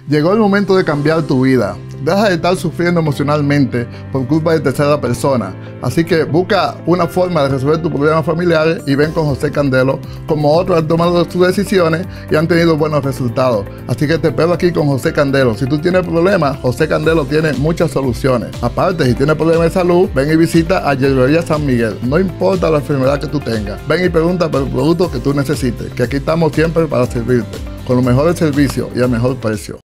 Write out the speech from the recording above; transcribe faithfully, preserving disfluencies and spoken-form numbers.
Llegó el momento de cambiar tu vida. Deja de estar sufriendo emocionalmente por culpa de tercera persona. Así que busca una forma de resolver tus problemas familiares y ven con José Candelo. Como otros han tomado sus decisiones y han tenido buenos resultados. Así que te espero aquí con José Candelo. Si tú tienes problemas, José Candelo tiene muchas soluciones. Aparte, si tienes problemas de salud, ven y visita a Hierbería San Miguel. No importa la enfermedad que tú tengas. Ven y pregunta por el producto que tú necesites. Que aquí estamos siempre para servirte. Con los mejores servicios y al mejor precio.